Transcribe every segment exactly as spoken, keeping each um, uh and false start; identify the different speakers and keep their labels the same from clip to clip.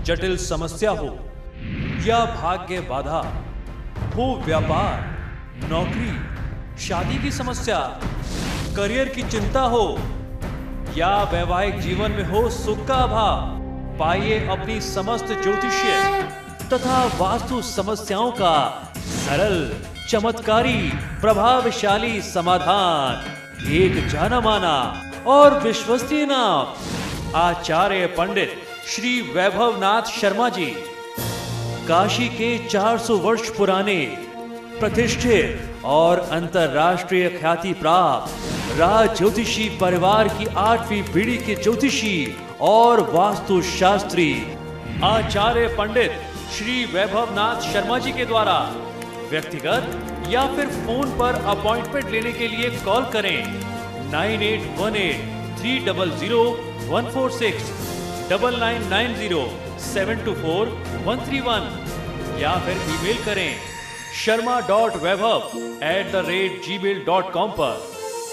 Speaker 1: जटिल समस्या हो या भाग्य बाधा हो, व्यापार, नौकरी, शादी की समस्या, करियर की चिंता हो या वैवाहिक जीवन में हो सुख का अभाव, पाइए अपनी समस्त ज्योतिषीय तथा वास्तु समस्याओं का सरल, चमत्कारी, प्रभावशाली समाधान। एक जाना माना और विश्वसनीय नाम, आचार्य पंडित श्री वैभवनाथ शर्मा जी, काशी के चार सौ वर्ष पुराने प्रतिष्ठित और अंतरराष्ट्रीय ख्याति प्राप्त राज ज्योतिषी परिवार की आठवीं पीढ़ी के ज्योतिषी और वास्तु शास्त्री आचार्य पंडित श्री वैभवनाथ शर्मा जी के द्वारा व्यक्तिगत या फिर फोन पर अपॉइंटमेंट लेने के लिए कॉल करें nine eight one eight three double zero one four six double nine nine zero seven two four one three one या फिर ईमेल करें Sharma dot Vaibhav at the rate gmail dot com पर।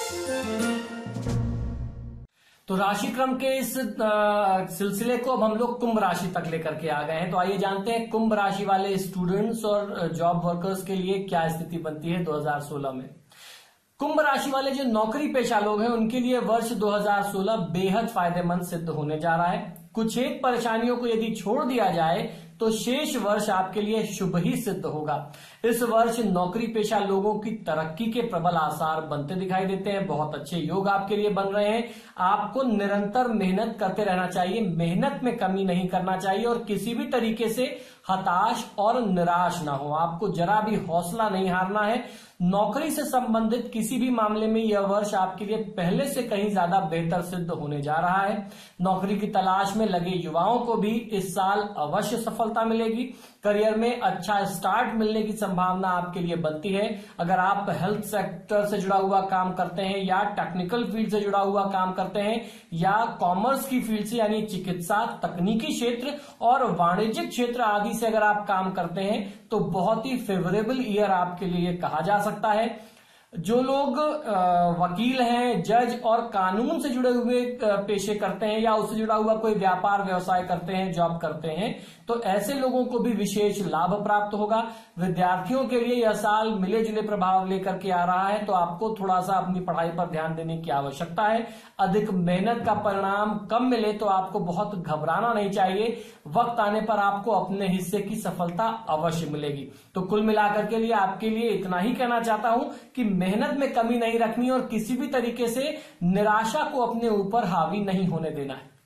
Speaker 2: तो राशि क्रम के इस सिलसिले को अब हम लोग कुंभ राशि तक लेकर के आ गए हैं। तो आइए जानते हैं कुंभ राशि वाले स्टूडेंट्स और जॉब वर्कर्स के लिए क्या स्थिति बनती है दो हज़ार सोलह में। कुंभ राशि वाले जो नौकरी पेशा लोग हैं उनके लिए वर्ष दो हज़ार सोलह बेहद फायदेमंद सिद्ध होने जा रहा है। कुछ एक परेशानियों को यदि छोड़ दिया जाए तो शेष वर्ष आपके लिए शुभ ही सिद्ध होगा। इस वर्ष नौकरी पेशा लोगों की तरक्की के प्रबल आसार बनते दिखाई देते हैं। बहुत अच्छे योग आपके लिए बन रहे हैं। आपको निरंतर मेहनत करते रहना चाहिए, मेहनत में कमी नहीं करना चाहिए और किसी भी तरीके से हताश और निराश ना हो। आपको जरा भी हौसला नहीं हारना है। नौकरी से संबंधित किसी भी मामले में यह वर्ष आपके लिए पहले से कहीं ज्यादा बेहतर सिद्ध होने जा रहा है। नौकरी की तलाश में लगे युवाओं को भी इस साल अवश्य सफलता मिलेगी। करियर में अच्छा स्टार्ट मिलने की संभावना आपके लिए बनती है। अगर आप हेल्थ सेक्टर से जुड़ा हुआ काम करते हैं या टेक्निकल फील्ड से जुड़ा हुआ काम करते हैं या कॉमर्स की फील्ड से यानी चिकित्सा, तकनीकी क्षेत्र और वाणिज्यिक क्षेत्र आदि से अगर आप काम करते हैं तो बहुत ही फेवरेबल ईयर आपके लिए कहा जा सकता है। जो लोग वकील हैं, जज और कानून से जुड़े हुए पेशे करते हैं या उससे जुड़ा हुआ कोई व्यापार व्यवसाय करते हैं, जॉब करते हैं, तो ऐसे लोगों को भी विशेष लाभ प्राप्त होगा। विद्यार्थियों के लिए यह साल मिले जुले प्रभाव लेकर के आ रहा है, तो आपको थोड़ा सा अपनी पढ़ाई पर ध्यान देने की आवश्यकता है। अधिक मेहनत का परिणाम कम मिले तो आपको बहुत घबराना नहीं चाहिए। वक्त आने पर आपको अपने हिस्से की सफलता अवश्य मिलेगी। तो कुल मिलाकर के लिए आपके लिए इतना ही कहना चाहता हूं कि मेहनत में कमी नहीं रखनी और किसी भी तरीके से निराशा को अपने ऊपर हावी नहीं होने देना है।